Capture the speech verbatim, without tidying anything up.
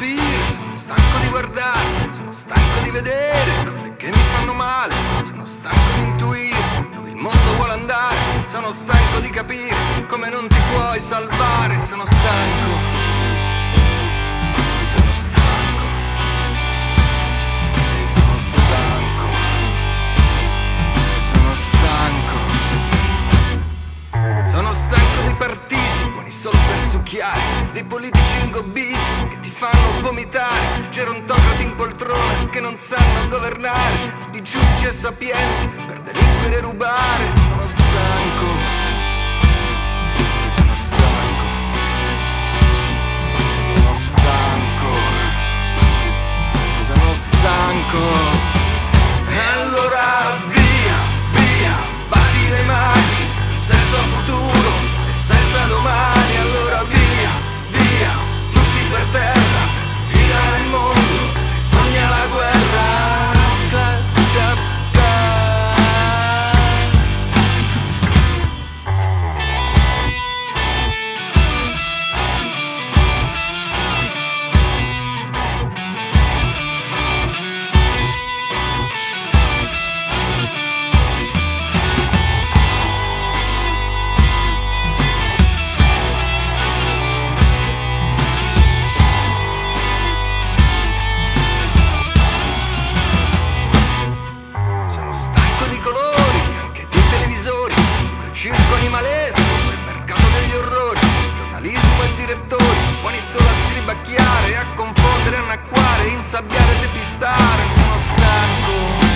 capire, sono stanco di guardare, sono stanco di vedere cose che mi fanno male, sono stanco di intuire dove il mondo vuole andare, sono stanco di capire come non ti puoi salvare, sono stanco, sono stanco, sono stanco, sono stanco, sono stanco di partiti buoni solo per succhiare, dei politici ingobbiti che ti fanno vomitare, gerontocrati in poltrone che non sanno governare, tutti giudici e sapienti per delinquere e rubare. Sono stanco, sono stanco, sono stanco, sono stanco. E allora via, via, batti le mani, senza futuro e senza domani. Allora via, via, tutti per terra, gira nel mondo, sogna la guerra. Circo animalesco, il mercato degli orrori, giornalismo e direttori, buoni solo a scribacchiare, a confondere, annacquare, insabbiare e depistare. Sono stanco.